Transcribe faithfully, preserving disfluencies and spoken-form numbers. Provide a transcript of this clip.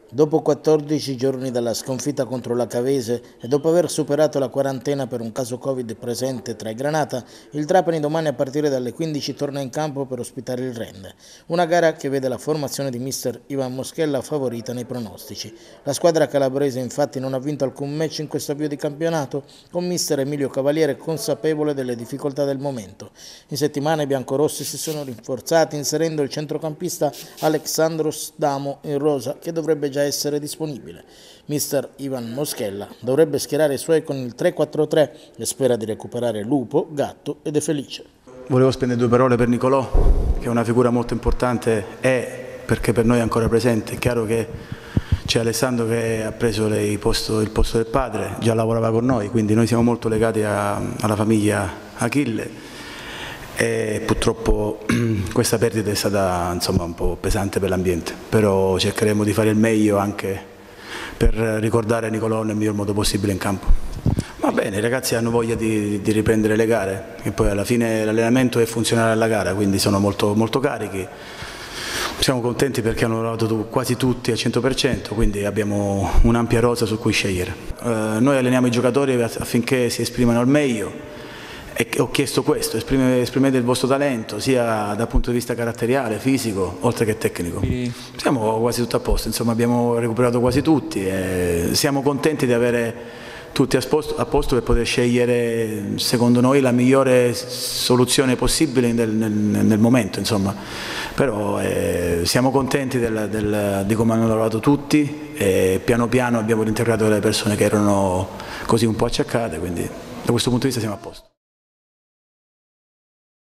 Dopo quattordici giorni dalla sconfitta contro la Cavese e dopo aver superato la quarantena per un caso Covid presente tra i Granata, il Trapani domani a partire dalle quindici torna in campo per ospitare il Rende. Una gara che vede la formazione di mister Ivan Moschella favorita nei pronostici. La squadra calabrese infatti non ha vinto alcun match in questo avvio di campionato, con mister Emilio Cavaliere consapevole delle difficoltà del momento. In settimana i biancorossi si sono rinforzati inserendo il centrocampista Alexandros Damo in rosa, che dovrebbe già essere disponibile. Mister Ivan Moschella dovrebbe schierare i suoi con il tre quattro tre e spera di recuperare Lupo, Gatto e De Felice. Volevo spendere due parole per Nicolò, che è una figura molto importante, è perché per noi è ancora presente. È chiaro che c'è Alessandro che ha preso il posto, il posto del padre, già lavorava con noi, quindi noi siamo molto legati a, alla famiglia Achille. E purtroppo questa perdita è stata, insomma, un po' pesante per l'ambiente, però cercheremo di fare il meglio anche per ricordare Nicolò nel miglior modo possibile in campo. Va bene, i ragazzi hanno voglia di, di riprendere le gare e poi alla fine l'allenamento è funzionale alla gara, quindi sono molto, molto carichi. Siamo contenti perché hanno lavorato quasi tutti al cento per cento, quindi abbiamo un'ampia rosa su cui scegliere. Eh, noi alleniamo i giocatori affinché si esprimano al meglio. E ho chiesto questo, esprimete, esprimete il vostro talento sia dal punto di vista caratteriale, fisico, oltre che tecnico. Siamo quasi tutti a posto, insomma abbiamo recuperato quasi tutti e siamo contenti di avere tutti a posto, a posto per poter scegliere secondo noi la migliore soluzione possibile nel, nel, nel momento, insomma. Però eh, siamo contenti del, del, di come hanno lavorato tutti e piano piano abbiamo reintegrato le persone che erano così un po' acciaccate, quindi da questo punto di vista siamo a posto.